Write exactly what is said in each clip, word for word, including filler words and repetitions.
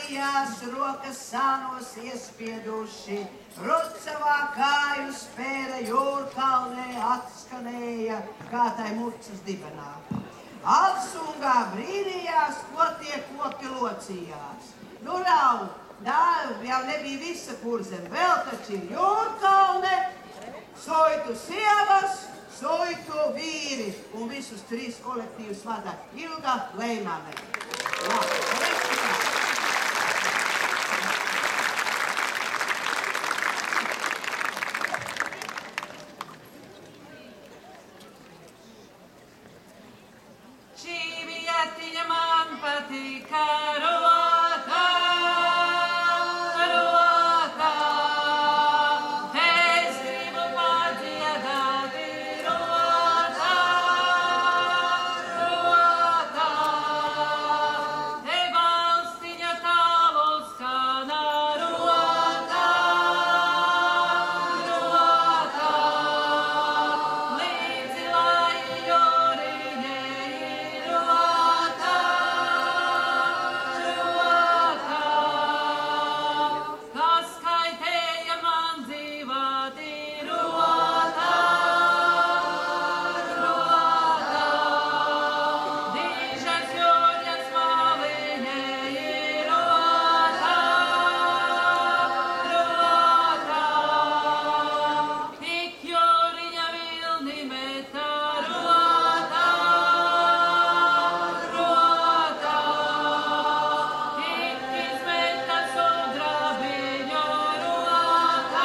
kājās, rokas sānos iespieduši, Rucavā kāju spēra jūrkalnē atskanēja, kā tai murcas dibenā. Alsungā brīnījās, ko tie koki locījās. Nu, rau, dāju, jau nebija visa kurzem, vēl taču ir jūrkalne, soitu sievas, soitu vīri, un visus trīs kolektīvus vada Ilga Leimane. Šī vietiņa man patīk, rotā, rotā. Es gribu padziedāt, rotā, rotā. Te valstiņa tālu skanā, rotā, rotā. Līdzi lai joriņei, rotā, rotā. Kas kaitēja man dzīvāti, rotā, rotā. Dīžas joļas maliņei, rotā, rotā. Tik joriņa vilni metā, rotā, rotā. Tik izmeta sudrabiņu, rotā,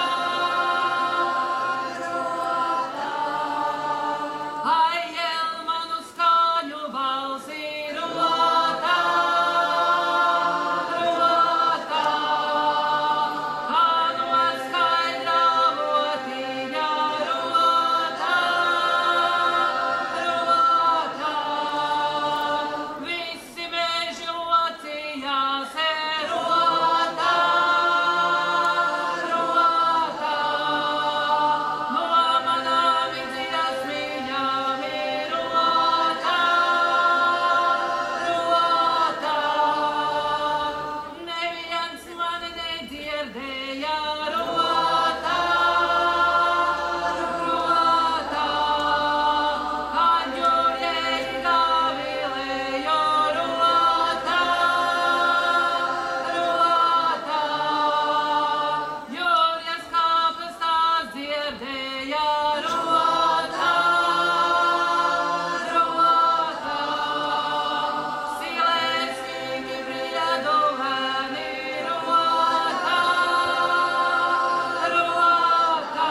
rotā. Ai, jel manu skaņu balsi, rotā, rotā. Kā no skaidrā votiņa, rotā, rotā. Visi meži locījās, rotā, rotā. No manām dziesmiņām, rotā, rotā. Neviens mani nedzirdēja, rotā, rotā. Kad jūrēji gavilējo, rotā, rotā. Jūrjas kāpnes tās dzirdēja, rotā, rotā. Silēcīgi brieduvēni, rotā, rotā.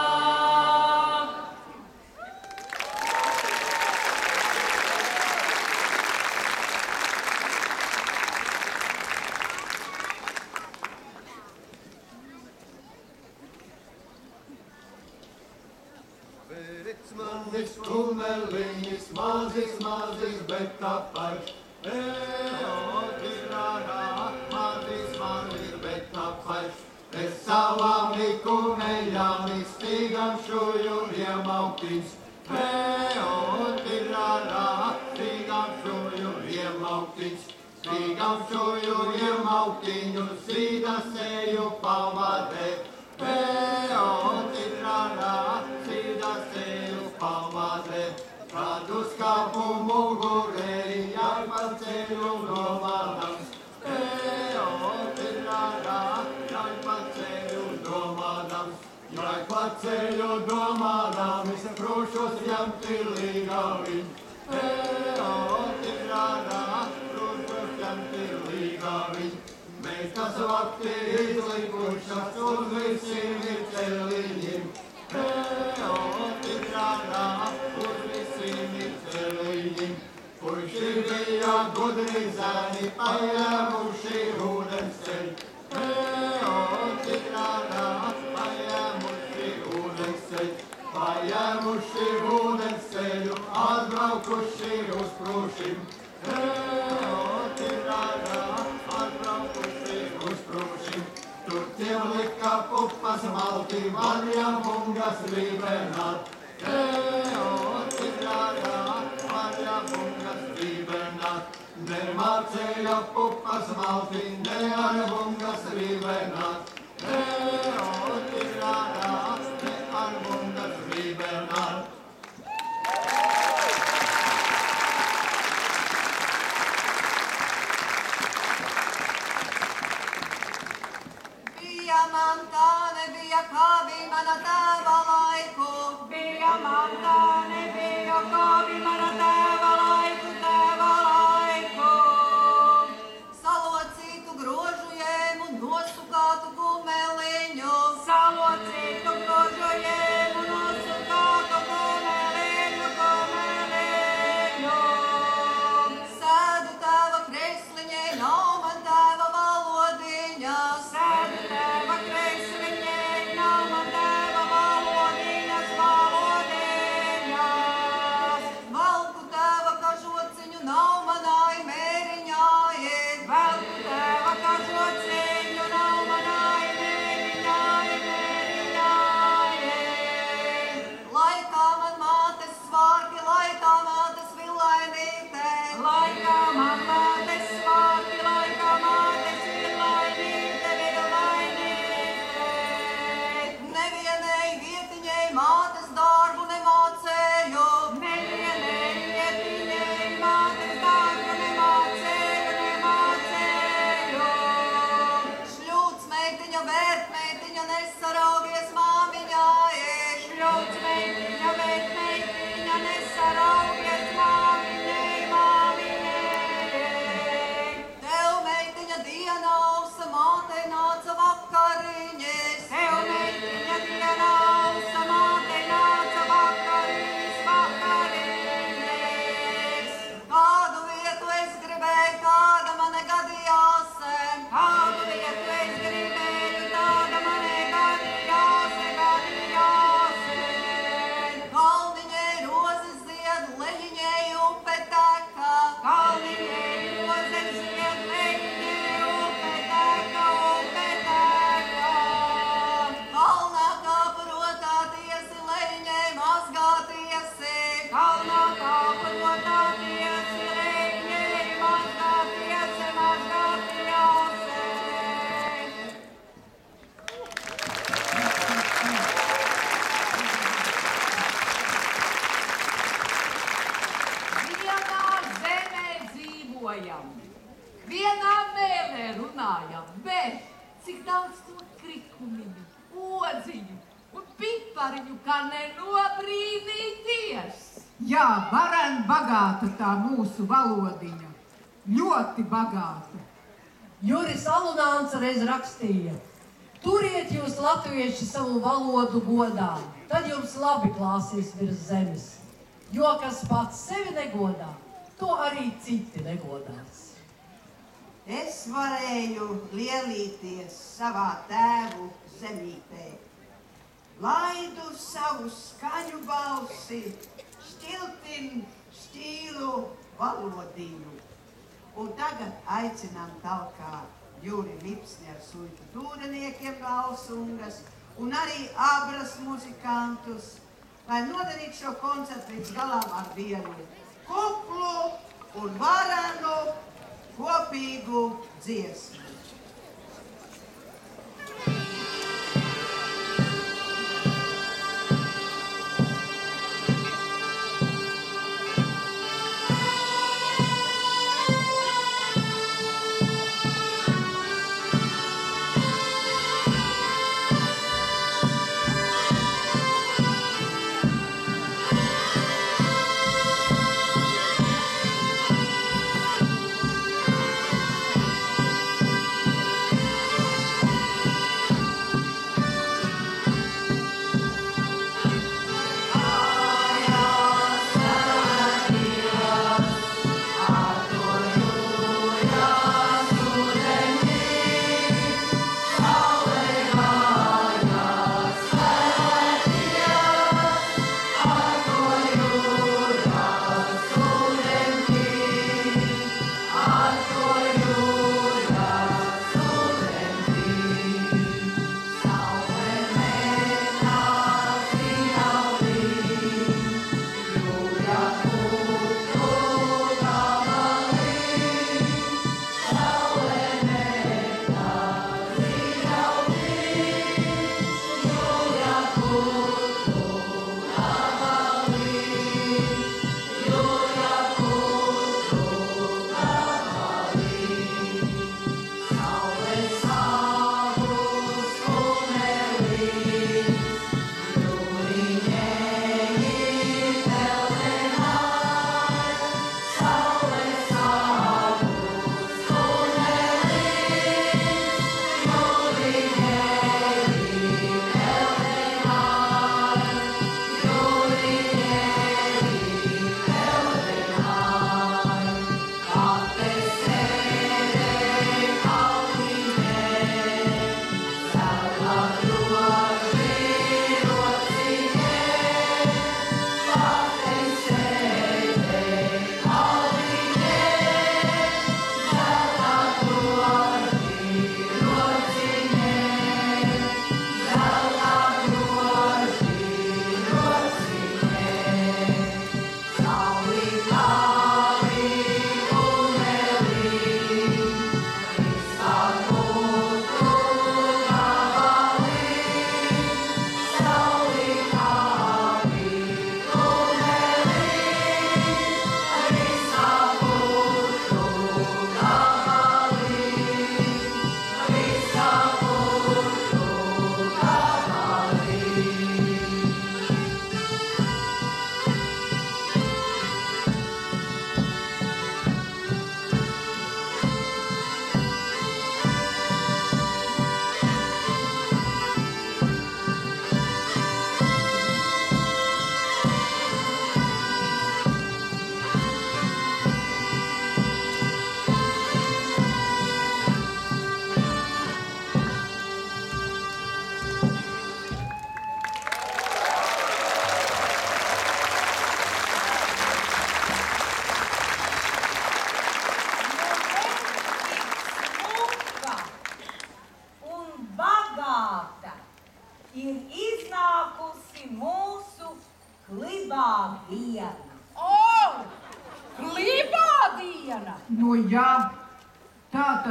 Vērts manis kumeliņas, mazis, mazis, bet tāpēc. Eo, tirārā, mazis, mazis, bet tāpēc. Es savām likumējām izstīgam šuju iemauktiņš. Eo, tirārā, stīgam šuju iemauktiņš. Stīgam šuju iemauktiņu, sīda seju pavadē. Eo, tirārā, sīda seju pavadē. Kad uz kāpu mugurēji, jāpaceļu domādams. Eo, tirārā, jāpaceļu domādams. Jāpaceļu domādams, prūšos jamti līgaviņ. Eo, tirārā, prūšos jamti līgaviņ. Mēs tas vakti izlikušas uz visiem ir celiņiem. Eo, tirārā, uz visiem ir celiņiem. Puiši bija gudri zēni, paņēmuši ūdensceļ. Eo, tirārā, paņēmuši ūdensceļ. Paņēmuši ūdensceļu, atbraukuši uz prūšim. Eo, tirārā, atbraukuši uz prūšim. Tur tiem lika pupas malti, vaļā bungas lībenāt. Eo, tirārā, vaļā bungas lībenāt. Nemāk ceļa pupas maltiņ, ne ar bungas rībenāt. Ne otirārā, ne ar bungas rībenāt. Bija man tā, nebija kā bija mana tēva laiku. Bija man tā, nebija kā bija mana tēva laiku, tēva laiku. Salocītu grožu jēmu, nosukātu kumeliņu. Salocītu grožu jēmu, nosukātu kumeliņu, kumeliņu. Sēdu tēva kresliņai, nav man tēva valodiņas. Sēdu tēva kresliņai, nav man tēva valodiņas, valodiņas. Valku tēva kažociņu, nav manai mēriņai. Velku tēva kažociņu, nav manai mēriņai, mēriņai. Laikā man mātes svārki, laikā mātes vilainīte. Laikā man mātes svārki, laikā mātes virlainīte, virlainīte. Nevienai vietiņai mātes darbu nemācēju. Nevienai vietiņai mātes darbu nemācēju, nemācēju. Šļūts meitiņa, vērt meitiņa, nesaraugies māmiņai. Šļauts meitiņa, bet meitiņa, nesaraugies māmiņai, māmiņai. Tev meitiņa diena ausa, mātei nāca vakariņas. Tev meitiņa diena ausa, mātei nāca vakariņas, vakariņas. Kādu vietu es gribēju, kāda man gadījās. Kādu vietu es gribēju, tāda manai gadījās, gadījās. Kalniņai rozes zied, leņiņai upe teka. Kalniņai rozes zied, leņiņai upe teka, upe teka. Kalnā kāpurotā tiesi, leņiņai mazgā tiesi. Kalnā kāpurotā tiesi, leņiņai mazgā tiesi, mazgā tiesi. Vienā zemē dzīvojam, vienā mēlē runājam, bet cik daudz to krikumiņu, odziņu un pipariņu, kā nenobrīnīties. Jā, varen bagāta tā mūsu valodiņa. Ļoti bagāta. Juris Alunāns reiz rakstīja: turiet jūs latvieši savu valodu godā, tad jums labi klāsies virs zemes. Jo kas pats sevi negodā, to arī citi negodās. Es varēju lielīties savā tēvu zemītē. Laidu savu skaņu balsi, šķiltin šķīlu valodiņu. Un tagad aicinām talkā Juri Lipsni ar suitu tūreniekiem no Alsungas un arī abras muzikantus, lai nodarītu šo koncertu līdz galam ar vienu kuplu un varenu kopīgu dziesmu.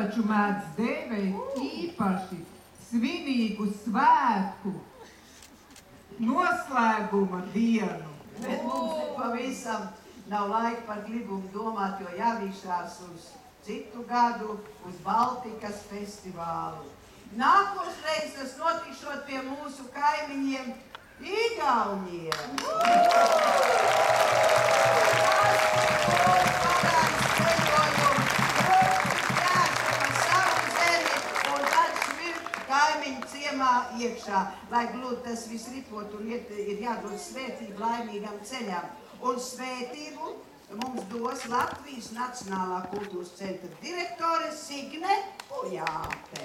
taču mēdz dēvēt īpaši svinīgu svētku noslēguma dienu. Bet mums pavisam nav laika par glibumu domāt, jo jāvīšās uz citu gadu, uz Baltikas festivālu. Nākošreiz tas notikšot pie mūsu kaimiņiem Igauniem. Kaimiņu ciemā iekšā, lai glūd tas viss ripot un iet, ir jādod svētību laimīgam ceļam. Un svētību mums dos Latvijas Nacionālā kultūras centra direktore Signe Ujāte.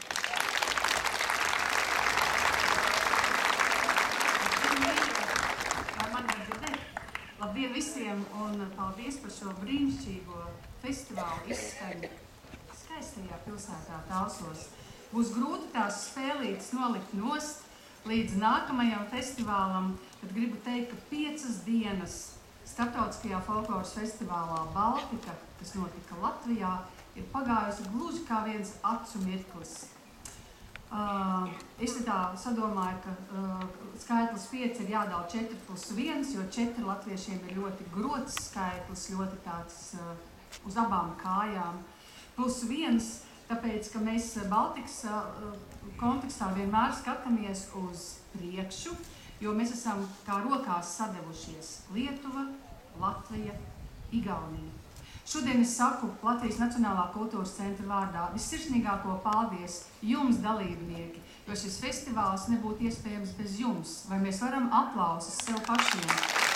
Labdien visiem un paldies par šo brīnišķīgo festivālu izskaņu skaistajā pilsētā Talsos. Būs grūti tās spēlītes nolikt nost līdz nākamajam festivālam, kad gribu teikt, ka piecas dienas Startautiskajā folkloras festivālā Baltika, kas notika Latvijā, ir pagājusi gluži kā viens acu mirklis. Uh, es tā sadomāju, ka uh, skaitlis pieci ir jādala četri plus viens, jo četri latviešiem ir ļoti grots skaitlis, ļoti tāds uh, uz abām kājām. Plus viens, tāpēc, ka mēs Baltikas uh, kontekstā vienmēr skatāmies uz priekšu, jo mēs esam kā rokās sadevušies Lietuva, Latvija, Igaunija. Šodien es saku Latvijas Nacionālā kultūras centra vārdā vissirsnīgāko paldies jums, dalībnieki, jo šis festivāls nebūtu iespējams bez jums, vai mēs varam aplausus sev pašiem.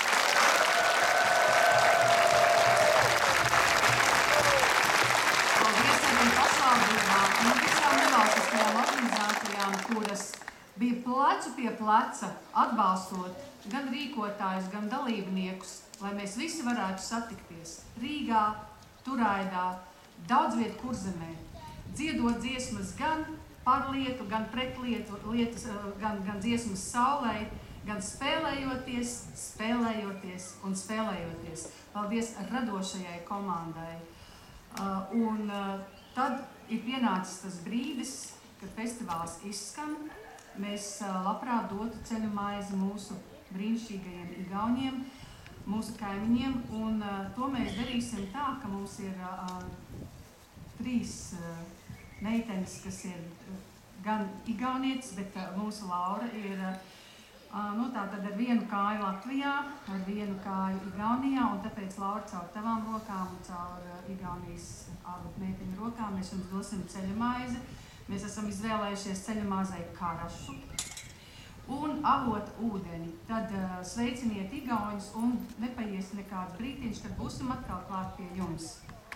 Paldies arī pašvaldībām un visām nevalstiskajām organizācijām, kuras bija plecu pie pleca atbalstot gan rīkotājus, gan dalībniekus, lai mēs visi varētu satikties Rīgā, Turaidā, daudz vietu Kurzemē, dziedot dziesmas gan par lietu, gan pret lietu, lietas, gan, gan dziesmas saulei, gan spēlējoties, spēlējoties un spēlējoties. Paldies radošajai komandai. Uh, un uh, tad ir pienācis tas brīdis, kad festivāls izskan. Mēs uh, labprāt dotu ceļu maizi mūsu brīnišķīgajiem Igauniem, mūsu kaimiņiem, un uh, to mēs darīsim tā, ka mums ir uh, trīs uh, meitenes, kas ir uh, gan igaunietis, bet uh, mūsu Laura ir uh, nu, tātad ar vienu kāju Latvijā, ar vienu kāju Igaunijā, un tāpēc, Laura, caur tavām rokām un caur uh, Igaunijas ārlietu meiteņu rokām mēs jums dosim ceļa maizi. Mēs esam izvēlējušies ceļa maizei karašu un avota ūdeni. Tad uh, sveiciniet Igauņus un nepaies nekāds brītiņš, kad būsim atkal klāt pie jums.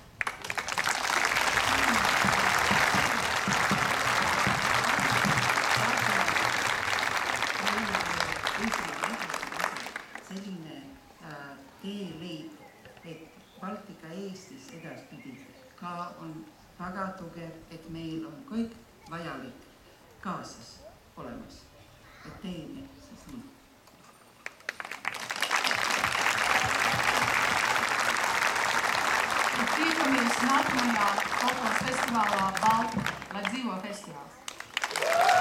Selline äh, teeliik, et Baltika Eestis edaspidi ka on väga tugev, et meil on kõik vajalik kaasas olemas. Et teeme siis nii. Tiekamies nākamajā folkloras festivālā Baltika, lai dzīvo festivāls!